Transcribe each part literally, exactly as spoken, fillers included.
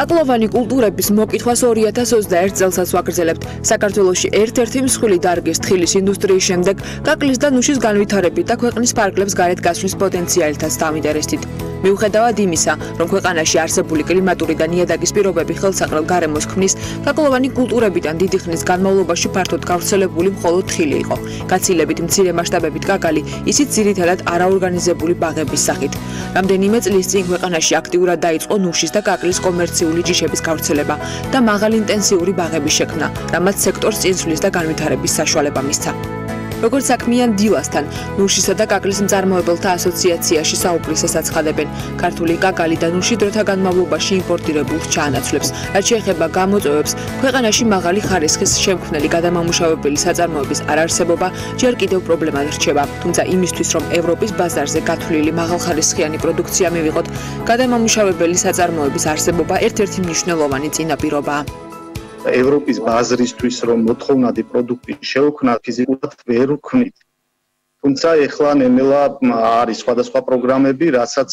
კაკლოვანი კულტურების მოკითხვას ორი ათას ოცდაერთ წელსაც ვაგრძელებთ. საქართველოში ერთ-ერთი მსხვილი დარგის თხილის ინდუსტრიის შემდეგ კაკლის და ნუშის განვითარებით და ქვეყნის ფარგლებს გარეთ გასვლის პოტენციალითაც დავინტერესდით. მიუხედავად იმისა, რომ ქვეყანაში არსებული კლიმატური და ნიადაგის პირობები ხელსაყრელ გარემოს ქმნის, კაკლოვანი კულტურებიდან დიდი ხნის განმავლობაში ფართოდ გავრცელებული მხოლოდ თხილი იყო. გაცილებით მცირე მასშტაბებით კაკალი, ისიც ძირითადად არაორგანიზებული ბაღების სახით. რამდენიმე წლის წინ ქვეყანაში აქტიურად დაიწყო ნუშის და კაკლის კომერციული ჯიშების გავრცელება და მაღალი ინტენსიური ბაღების შექმნა, რამაც სექტორს წინსვლის და განვითარების საშუალება მისცა. როგორც საქმიან დილასთან, ნუშისა და კაკლის მწარმოებელთა ასოციაციაში საუბრისას აცხადებენ, ქართული კაკალი და ნუში დროთა განმავლობაში იმპორტირებულს ჩაანაცვლებს, რაც შეეხება გამოწვევებს, ქვეყანაში მაღალი ხარისხის შემქმნელი გადამამუშავებელი საწარმოების არარსებობა ჯერ კიდევ პრობლემად რჩება. თუმცა იმისთვის, რომ ევროპის ბაზარზე გათვლილი მაღალხარისხიანი პროდუქცია მივიღოთ, გადამამუშავებელი საწარმოების არსებობა ერთ-ერთი მნიშვნელოვანი წინაპირობაა. ევროპის ბაზრისთვის რომ მოთხოვნადი პროდუქტი შეუქმნათ ფიზიკურად ვერ ვქმნით. თუმცა ეხლა ნელ-ნელა არის სხვადასხვა პროგრამები, რასაც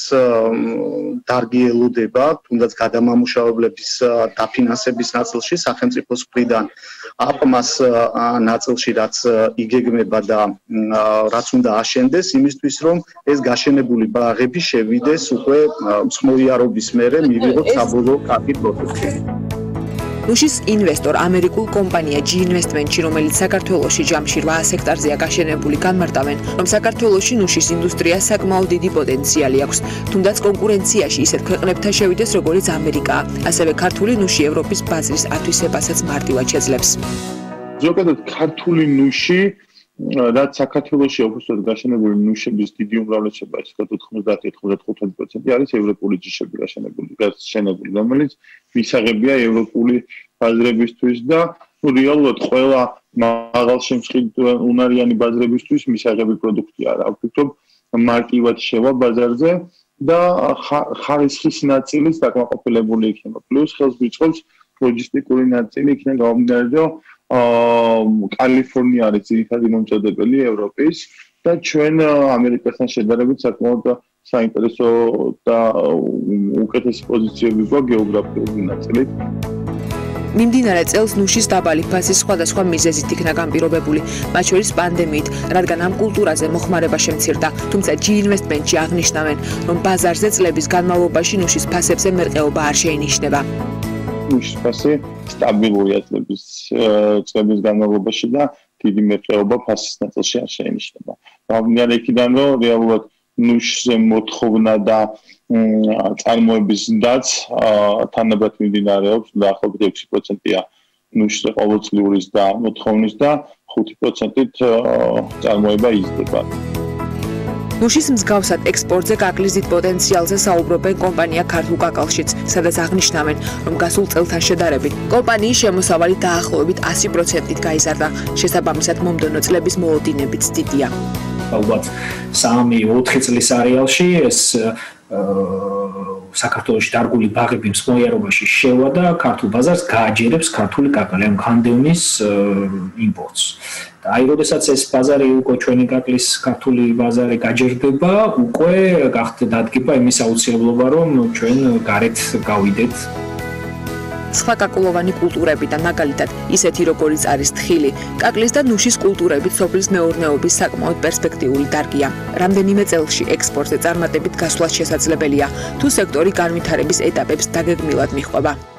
დარგი ელოდება, თუნდაც გადამამუშავებლების დაფინანსების ნაწილში სახელმწიფოს მხრიდან აპმას ნაწილში, რაც იგეგმება და რაც უნდა აშენდეს, იმისთვის რომ ეს გაშენებული ბაღები შევიდეს უკვე მსხმოიარობის მერე მივიღოთ საბოლოო კარგი პროდუქტი. ნუშის ინვესტორ ამერიკულ კომპანია ჯი ინვესტმენტში, რომელიც საქართველოში ჯამში რვაას ჰექტარზეა გაშენებული, განმარტავენ, რომ საქართველოში ნუშის ინდუსტრიას საკმაოდ დიდი პოტენციალი აქვს, თუნდაც კონკურენციაში ისეთ ქვეყნებთან შევიდეს, როგორიც ამერიკაა. ასევე ქართული ნუში ევროპის ბაზრის ათვისებასაც მარტივად შეძლებს. ზოგადად ქართული ნუში, რაც საქართველოში ოფიციალურად გაშენებული ნუშების დიდი უმრავლესობა, ის ოთხმოცდაათი ოცდათხუთმეტი პროცენტი არის ევროპული ჯიშები გაშენებული, გაშენებული, რომელიც მისაღებია ევროპული ბაზრებისთვის და რეალურად ყველა მაღალშემსხიდუნარიანი ბაზრებისთვის მისაღები პროდუქტი არა. ვფიქრობ, მარტივად შევა ბაზარზე და ხარისხის ნაწილიც დაკმაყოფილებული იქნება. პლუს ხელს გვიწყობს ლოჯისტიკური ნაწილი იქნება გამომდინარე, რომ კალიფორნია არის ძირითადი მომწოდებელი ევროპის და ჩვენ ამერიკასთან შედარებით საკმაოდ საინტერესო და უკეთესი პოზიციები გვაქვს გეოგრაფიული ნაწილით. მიმდინარე წელს ნუშის დაბალი ფასი სხვადასხვა მიზეზით იქნა განპირობებული, მათ შორის პანდემიით, რადგან ამ კულტურაზე მოხმარება შემცირდა, თუმცა ჯი ინვესტმენტში აღნიშნავენ, რომ ბაზარზე წლების განმავლობაში ნუშის ფასებზე მერყეობა არ შეინიშნება. ნუშის ფასი სტაბილურია წლების წლების განმავლობაში და დიდი მერყეობა ფასის ნაწილში არ შეინიშნება. გამომდინარე იქიდან, რომ რეალურად ნუშზე მოთხოვნა და წარმოების დაც თანაბრად მიმდინარეობს, დაახლოებით ექვსი პროცენტია ნუშზე ყოველწლიური და მოთხოვნის და ხუთი პროცენტით წარმოება იზრდება. ნუშის მსგავსად ექსპორტზე კაკლის დიდ პოტენციალზე საუბრობენ კომპანია ქართულ კაკალშიც, სადაც აღნიშნავენ, რომ გასულ წელთან შედარებით კომპანიის შემოსავალი დაახლოებით ასი პროცენტით გაიზარდა, შესაბამისად მომდევნო წლების მოლოდინებიც დიდია. ალბათ სამი ოთხი წლის არეალში ეს საქართველოში დარგული ბაღები მსხმოიარობაში შევა და ქართულ ბაზარს გააჯერებს ქართული კაკალი, ამ ქანდევნის იმპორტს. და აი, როდესაც ეს ბაზარი უკვე ჩვენი კაკლის ქართული ბაზარი გაჯერდება, უკვე დადგება იმის აუცილებლობა, რომ ჩვენ გარეთ გავიდეთ. სხვა კაკლოვანი კულტურებიდან მაგალითად, ისეთი როგორიც არის თხილი, კაკლის და ნუშის კულტურებით სოფლის მეურნეობის საკმაოდ პერსპექტიული დარგია. რამდენიმე წელში ექსპორტზე წარმატებით გასვლაც შესაძლებელია, თუ სექტორი განვითარების ეტაპებს დაგეგმილად მიჰყვება.